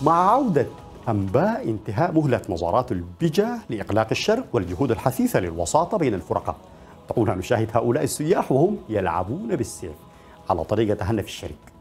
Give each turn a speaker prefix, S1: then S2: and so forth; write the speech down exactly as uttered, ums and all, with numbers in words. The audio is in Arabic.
S1: مع عودة أنباء انتهاء مهلة مباراة البجا لإقلاق الشرق والجهود الحثيثة للوساطة بين الفرقاء. دعونا نشاهد هؤلاء السياح وهم يلعبون بالسيف على طريقة هنف الشريك.